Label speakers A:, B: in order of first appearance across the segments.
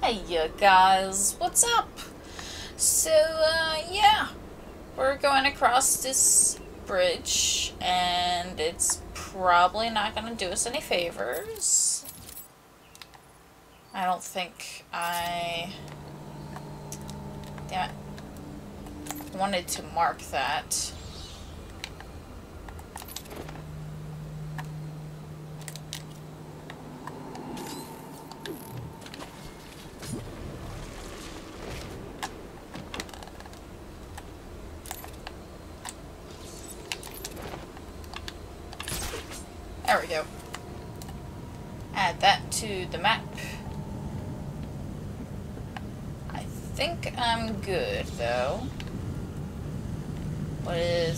A: Hey guys, what's up? So, yeah, we're going across this bridge, and it's probably not going to do us any favors. I don't think I... Damn it. Wanted to mark that. There we go. Add that to the map. I think I'm good, though. What is...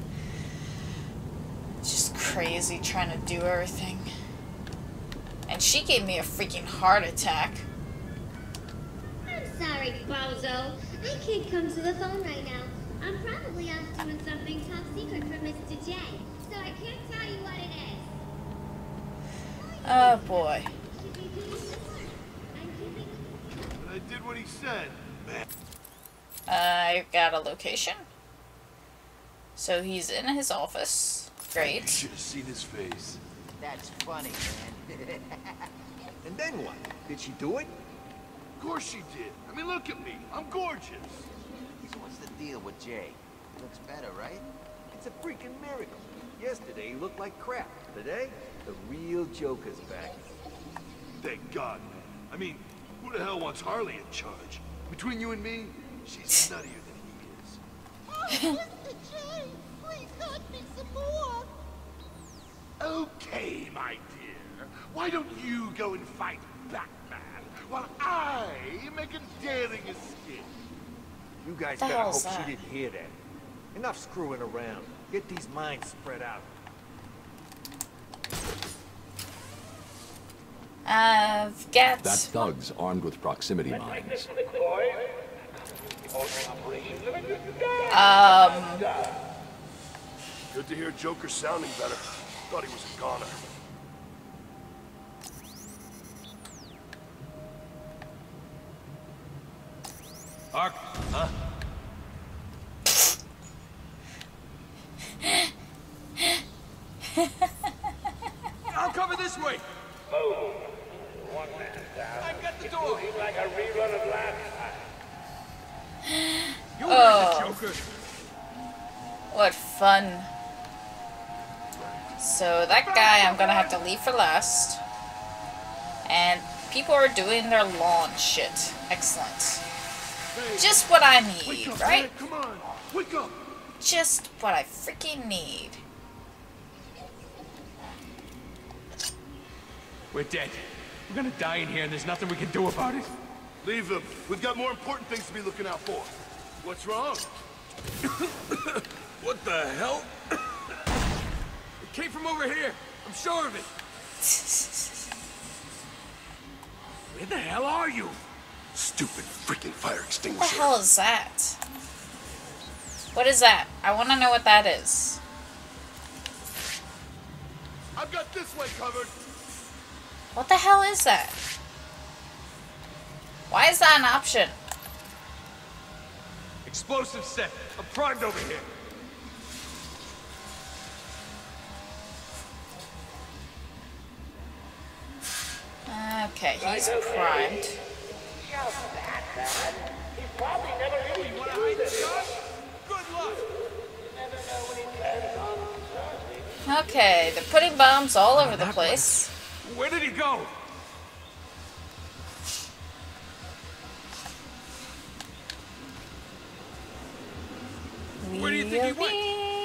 A: It's just crazy trying to do everything. And she gave me a freaking heart attack.
B: I'm sorry, Bozo. I can't come to the phone right now. I'm probably off doing something top secret for Mr. J, so I can't tell you what it is.
A: Oh boy.
C: I did what he said, man.
A: I got a location. So he's in his office.
C: You
A: Great.
C: should have seen his face.
D: That's funny, man. And then what? Did she do it?
C: Of course she did. I mean, look at me. I'm gorgeous.
D: So what's the deal with Jay? He looks better, right? It's a freaking miracle. Yesterday he looked like crap. Today, the real Joker's back.
C: Thank God, man. I mean, who the hell wants Harley in charge? Between you and me, she's nuttier than he is.
B: Oh, Mr. J, please cut me some more.
C: Okay, my dear. Why don't you go and fight Batman while I make a daring escape?
D: You guys
A: The
D: better hope
A: hell's that?
D: she didn't hear that. Enough screwing around. Get these minds spread out.
A: I've got...
E: That's thugs armed with proximity mines.
C: Good to hear Joker sounding better. Thought he was a goner.
F: Ark, huh? I'll cover this way.
G: Boom. One man down.
F: I've got the
G: It's
F: door.
G: looking like a rerun of last time.
F: You heard the Joker.
A: What fun. So that guy I'm gonna have to leave for last. And people are doing their lawn shit. Excellent. Just what I
C: Wake
A: need,
C: up,
A: right?
C: man. Come on. Wake up.
A: Just what I freaking need.
F: We're dead. We're gonna die in here and there's nothing we can do about it.
C: Leave them. We've got more important things to be looking out for. What's wrong? What the hell?
F: It came from over here. I'm sure of it. Where the hell are you?
C: Stupid freaking fire
A: What the
C: extinguisher.
A: hell is that? What is that? I want to know what that is.
C: I've got this way covered.
A: What the hell is that? Why is that an option?
F: Explosive set. I'm primed over here.
A: Okay, he's primed.
G: Just that bad. He probably never really
F: Wanna
G: used
F: hide the
G: it.
F: gun? Good luck.
G: You never know when he plans on something.
A: Okay, they're putting bombs all over the place.
F: Where did he go? Where do you think he went?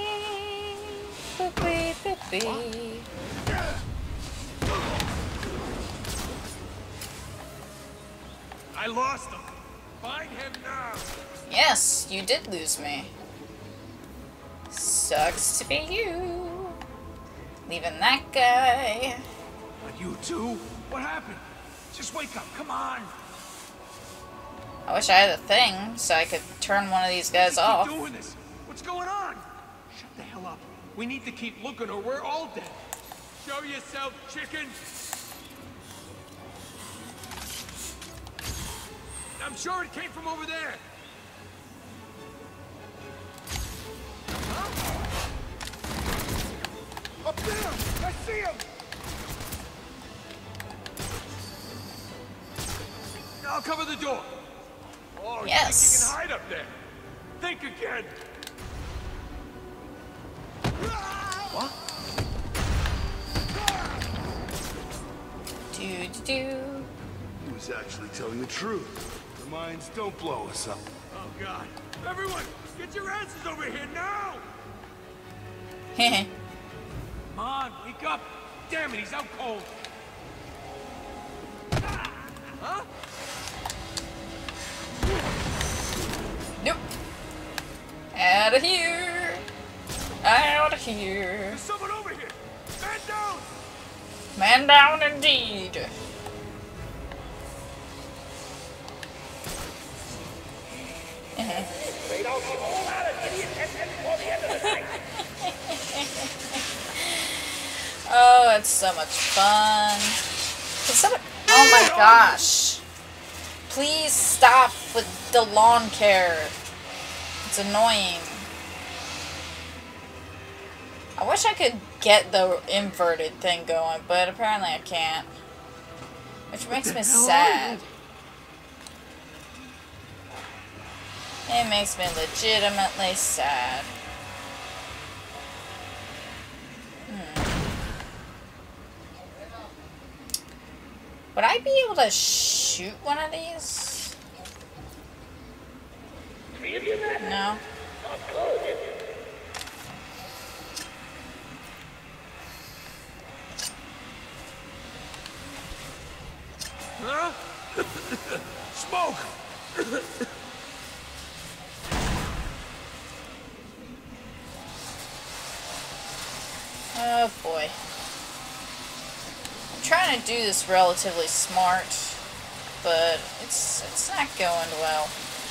F: I lost him. Find him now.
A: Yes, you did lose me. Sucks to be you. Leaving that guy.
F: But you too? What happened? Just wake up. Come on.
A: I wish I had a thing so I could turn one of these guys
F: Keep
A: off.
F: doing this. What's going on? Shut the hell up. We need to keep looking or we're all dead. Show yourself, chicken. I'm sure it came from over there.
C: Up there! I see him!
F: I'll cover the door. Oh,
A: Yes.
F: you think you can hide up there? Think again.
D: What?
A: Do.
C: He was actually telling the truth. The mines don't blow us up.
F: Oh, God. Everyone, get your asses over here now!
A: Heh.
F: Come on, wake up! Damn it, he's out cold. Huh?
A: Nope. Out of here. Out of here.
F: There's someone over here! Man down!
A: Man down indeed.
G: Afraid I'll keep all out of idiot heads before the end of the night.
A: Oh, it's so much fun. Can someone... Oh my gosh. Please stop with the lawn care. It's annoying. I wish I could get the inverted thing going, but apparently I can't. Which makes me sad. It makes me legitimately sad. Would I be able to shoot one of these? No.
F: Huh? Smoke!
A: Oh boy. I'm trying to do this relatively smart, but it's not going well.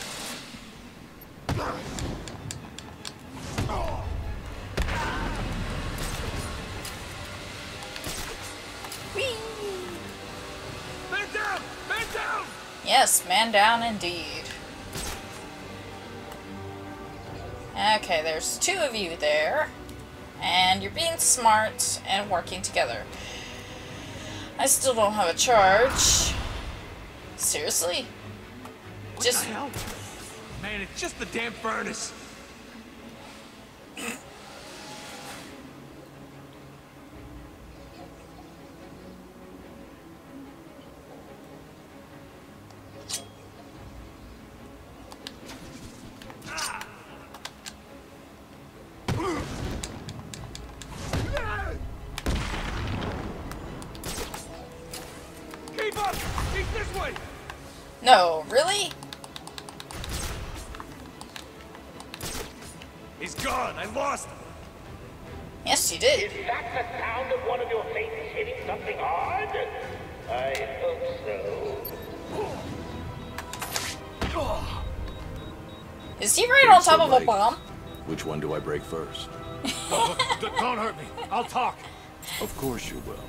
A: Whee!
F: Man down! Man down!
A: Yes, man down indeed. Okay, there's two of you there. And you're being smart and working together. I still don't have a charge. Seriously?
F: What the hell? Man, it's just the damn furnace. Keep up! He's this way!
A: No, really?
F: He's gone! I lost him!
A: Yes, you did.
G: Is that the sound of one of your faces hitting something hard? I hope so.
A: Is he right on top of a
E: Right.
A: bomb?
E: Which one do I break first?
F: Don't hurt me. I'll talk.
E: Of course you will.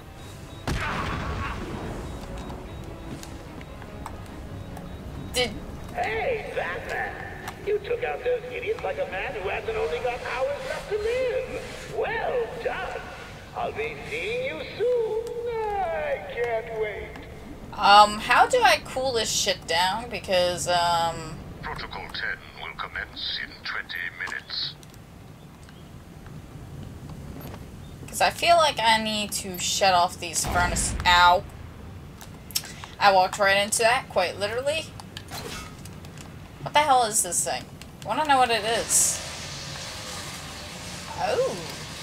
A: Did...
G: Hey, Batman! You took out those idiots like a man who hasn't only got hours left to live. Well done. I'll be seeing you soon. I can't wait.
A: How do I cool this shit down? Because,
H: Protocol 10 will commence in 20 minutes.
A: Because I feel like I need to shut off these furnaces. Ow. I walked right into that, quite literally. What the hell is this thing? I want to know what it is. Oh.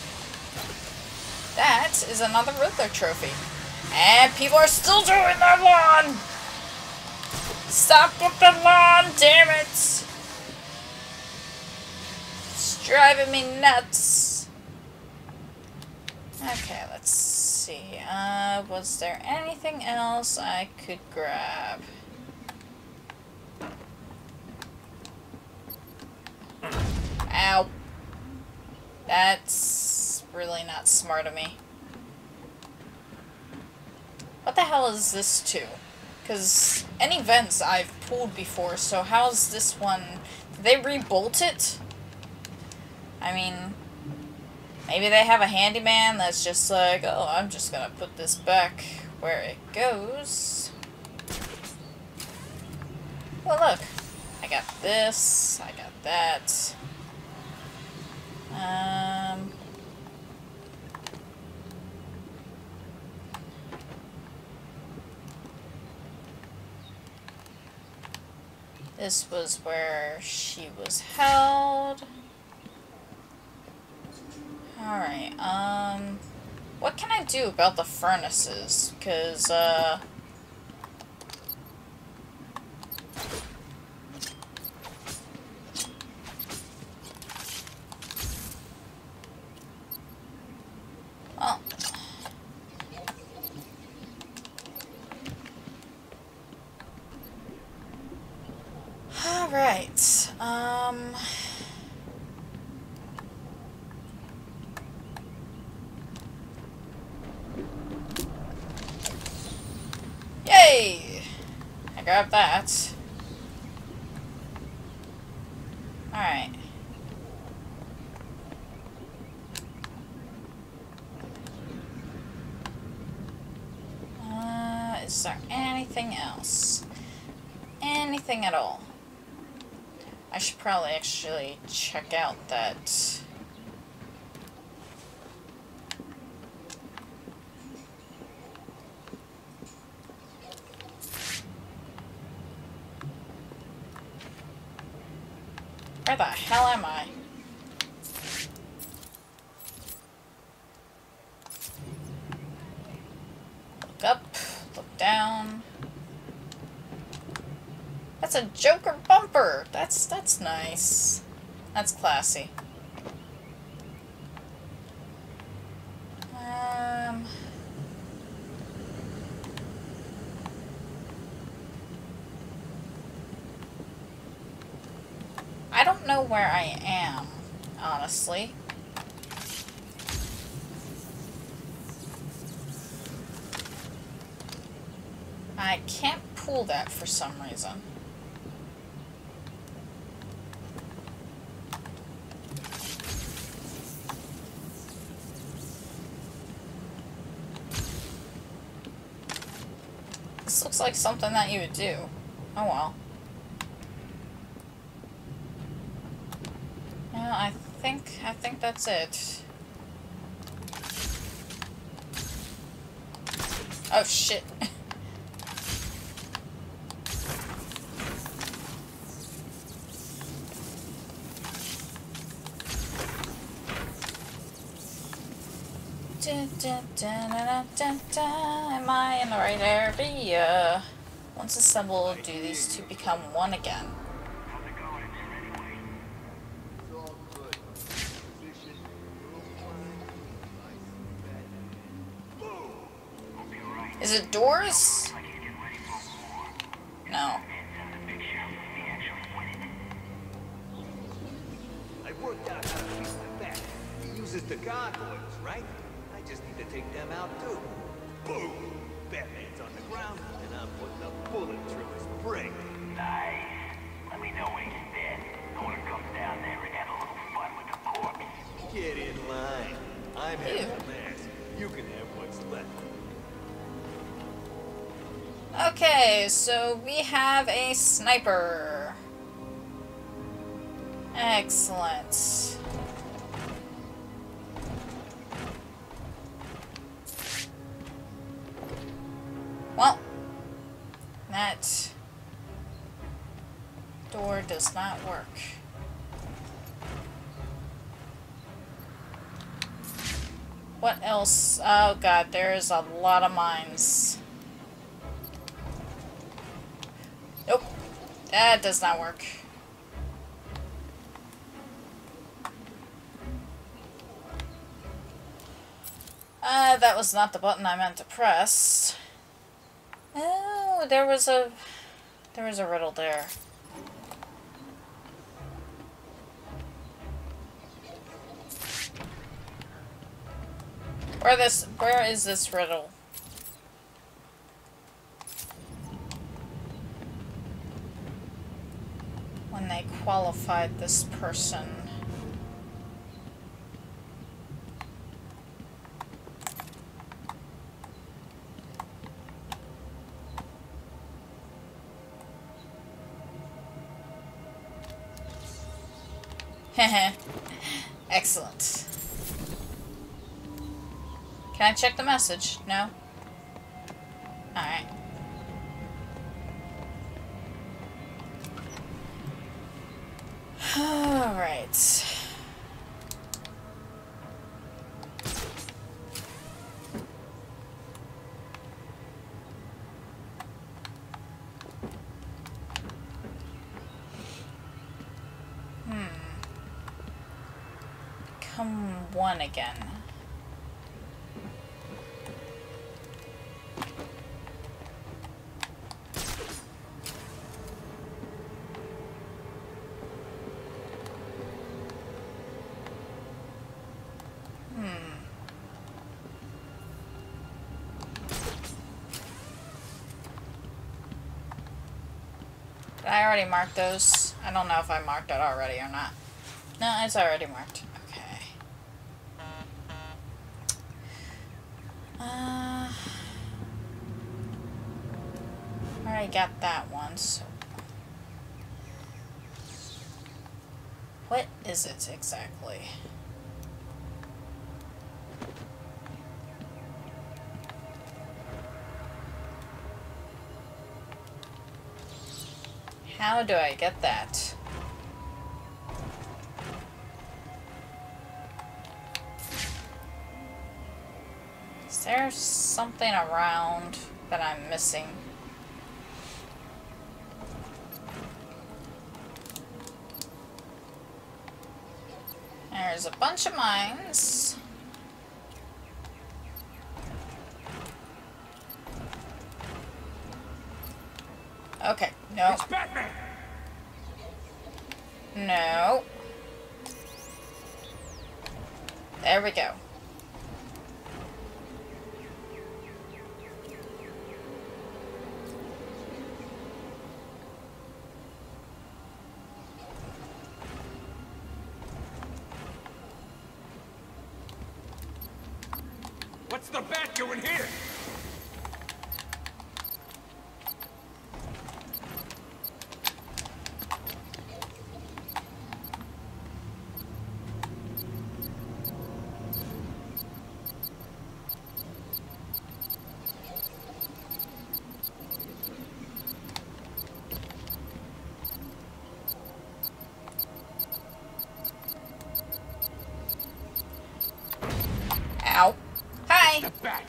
A: That is another Riddler trophy. And people are still doing their lawn! Stop with the lawn, damn it! It's driving me nuts. Okay, let's see. Was there anything else I could grab? Ow. That's really not smart of me. What the hell is this too? Because any vents I've pulled before, so how's this one? Did they re-bolt it? I mean, maybe they have a handyman that's just like, oh, I'm just gonna put this back where it goes. Well, look. I got this. I got that. This was where she was held. Alright, what can I do about the furnaces? Because, well, alright, yay! I grabbed that. Alright. Is there anything else? Anything at all? I should probably actually check out that. Where the hell am I? Look up, look down. That's a Joker bumper! That's nice. That's classy. I don't know where I am, honestly. I can't pull that for some reason. This looks like something that you would do. Oh well. Yeah, I think that's it. Oh shit. Am I in the right area? Once assembled, do these two become one again? Is it doors? No.
D: I worked out how to fix the back. He uses the gargoyles, right? I just need to take them out too. Boom! Batman's on the ground, and I'm putting a bullet through his brain.
G: Nice. Let me know when he's dead. I want to come down there and have a little fun with the corpse.
D: Get in line. I'm having a mask. You can have what's left.
A: Okay, so we have a sniper. Excellent. Well, that door does not work. What else? Oh god, there is a lot of mines. Nope, that does not work. That was not the button I meant to press. Oh, there was a riddle there. Where is this riddle? when they qualified this person. Excellent. Can I check the message? No? Alright. Alright. Come one again. Did I already mark those? I don't know if I marked it already or not. No, it's already marked. Okay. Already got that one, so... What is it exactly? How do I get that? Is there something around that I'm missing? There's a bunch of mines. Okay, no.
F: It's Batman!
A: No. There we go.
F: What's the Bat doing here?
A: Ow. Hi.
F: The Bat!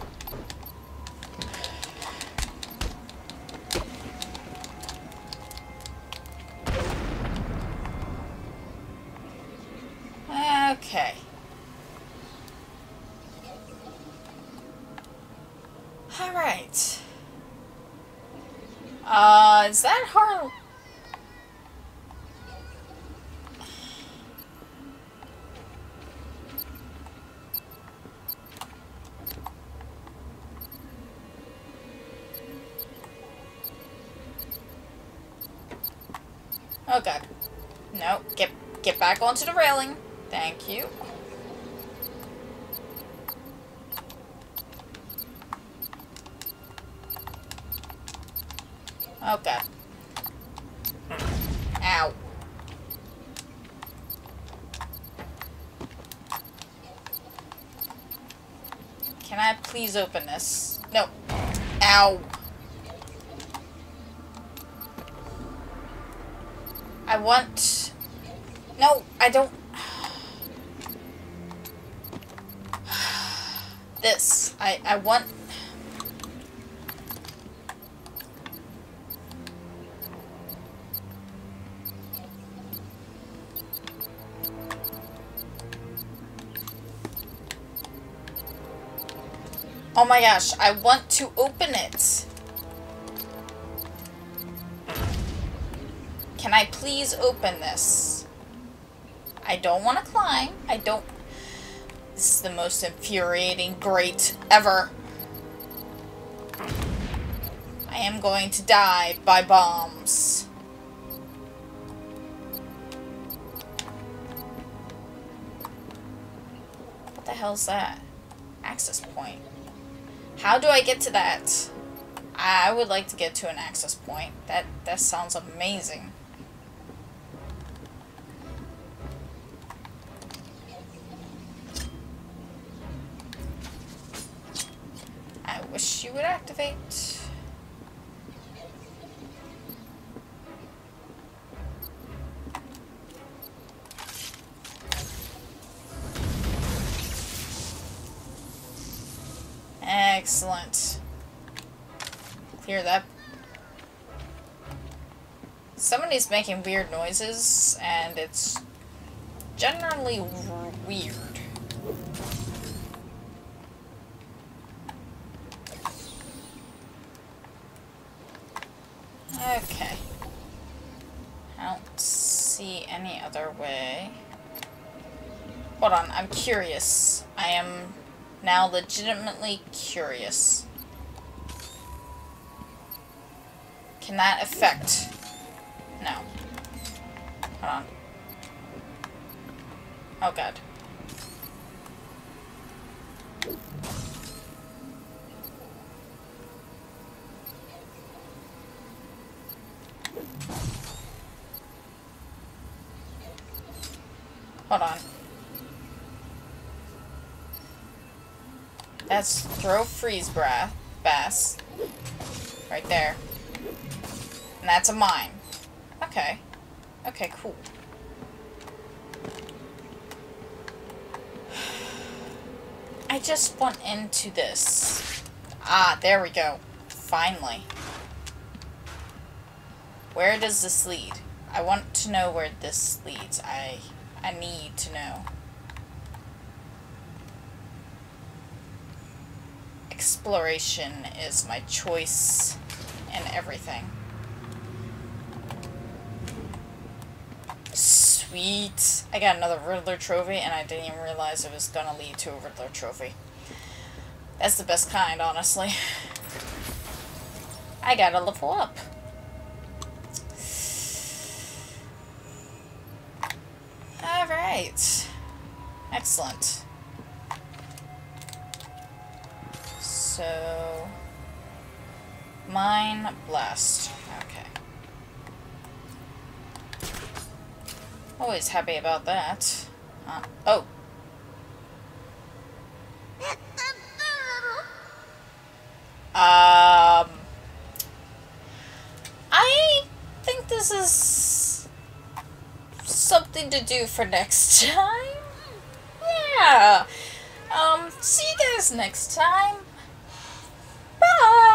A: Okay. Alright. Is that Harley? Oh god. No, get back onto the railing. Thank you. Oh god. Ow. Can I please open this? No. Ow. I want... No, I don't... This. I want... Oh my gosh, I want to open it. Can I please open this? I don't want to climb. I don't... This is the most infuriating grate ever. I am going to die by bombs. hell's that? Access point. How do I get to that? I would like to get to an access point. That sounds amazing. I wish you would activate. Excellent. Clear that. Somebody's making weird noises, and it's generally weird. Okay. I don't see any other way. Hold on, I'm curious. I am now legitimately curious. Can that affect? No. Hold on. Oh god. Hold on. That's throw freeze bass. Right there. And that's a mine. Okay. Okay, cool. I just went into this. Ah, there we go. Finally. Where does this lead? I want to know where this leads. I need to know. Exploration is my choice in everything. Sweet. I got another Riddler trophy, and I didn't even realize it was gonna lead to a Riddler trophy. That's the best kind, honestly. I gotta level up. Alright. Excellent. So... Mine Blast. Okay. Always happy about that. Oh. I think this is something to do for next time. Yeah. See you guys next time. Bye.